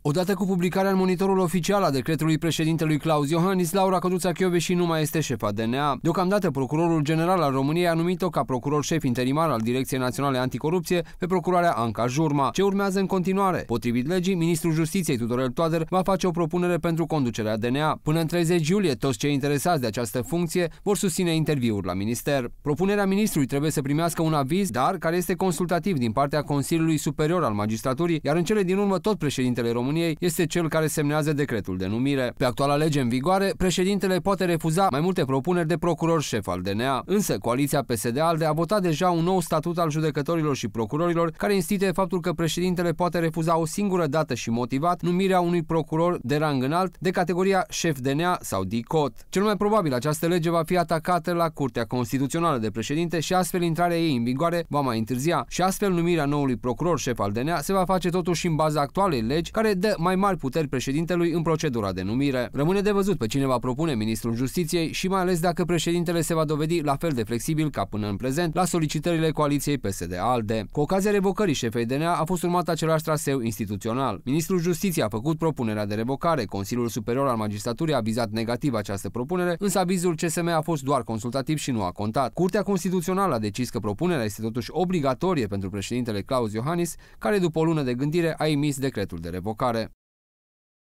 Odată cu publicarea în monitorul oficial a decretului președintelui Klaus Iohannis, Laura Codruța-Kövesi nu mai este șefa DNA. Deocamdată, procurorul general al României a numit-o ca procuror șef interimar al Direcției Naționale Anticorupție pe procurarea Anca Jurma. Ce urmează în continuare? Potrivit legii, ministrul Justiției Tudorel Toader va face o propunere pentru conducerea DNA. Până în 30 iulie, toți cei interesați de această funcție vor susține interviuri la minister. Propunerea ministrului trebuie să primească un aviz, dar care este consultativ din partea Consiliului Superior al Magistraturii, iar în cele din urmă tot președintele României este cel care semnează decretul de numire. Pe actuala lege în vigoare, președintele poate refuza mai multe propuneri de procuror șef al DNA. Însă, coaliția PSD-ALDE a votat deja un nou statut al judecătorilor și procurorilor, care instituie faptul că președintele poate refuza o singură dată și motivat numirea unui procuror de rang înalt de categoria șef DNA sau DICOT. Cel mai probabil această lege va fi atacată la Curtea Constituțională de președinte și astfel intrarea ei în vigoare va mai întârzia și astfel numirea noului procuror șef al DNA se va face totuși în baza actualei legi, care dă mai mari puteri președintelui în procedura de numire. Rămâne de văzut pe cine va propune ministrul Justiției și mai ales dacă președintele se va dovedi la fel de flexibil ca până în prezent la solicitările coaliției PSD-ALDE. Cu ocazia revocării șefei DNA a fost urmat același traseu instituțional. Ministrul Justiției a făcut propunerea de revocare, Consiliul Superior al Magistraturii a avizat negativ această propunere, însă avizul CSM a fost doar consultativ și nu a contat. Curtea Constituțională a decis că propunerea este totuși obligatorie pentru președintele Klaus Iohannis, care după o lună de gândire a emis decretul de revocare.